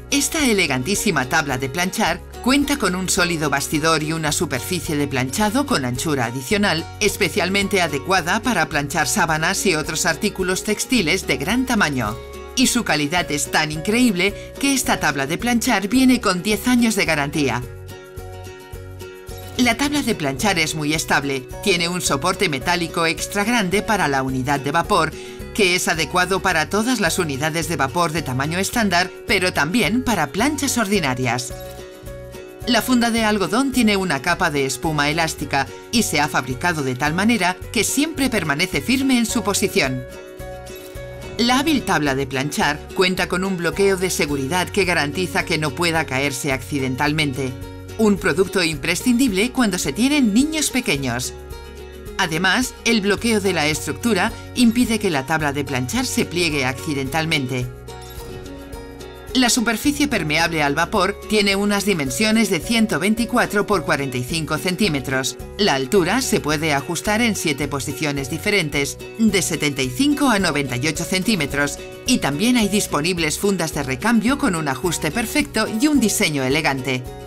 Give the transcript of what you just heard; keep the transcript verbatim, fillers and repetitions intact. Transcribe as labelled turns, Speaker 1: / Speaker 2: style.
Speaker 1: Esta elegantísima tabla de planchar cuenta con un sólido bastidor y una superficie de planchado con anchura adicional, especialmente adecuada para planchar sábanas y otros artículos textiles de gran tamaño. Y su calidad es tan increíble que esta tabla de planchar viene con diez años de garantía. La tabla de planchar es muy estable, tiene un soporte metálico extra grande para la unidad de vapor, que es adecuado para todas las unidades de vapor de tamaño estándar, pero también para planchas ordinarias. La funda de algodón tiene una capa de espuma elástica y se ha fabricado de tal manera que siempre permanece firme en su posición. La hábil tabla de planchar cuenta con un bloqueo de seguridad que garantiza que no pueda caerse accidentalmente. Un producto imprescindible cuando se tienen niños pequeños. Además, el bloqueo de la estructura impide que la tabla de planchar se pliegue accidentalmente. La superficie permeable al vapor tiene unas dimensiones de ciento veinticuatro por cuarenta y cinco centímetros. La altura se puede ajustar en siete posiciones diferentes, de setenta y cinco a noventa y ocho centímetros, y también hay disponibles fundas de recambio con un ajuste perfecto y un diseño elegante.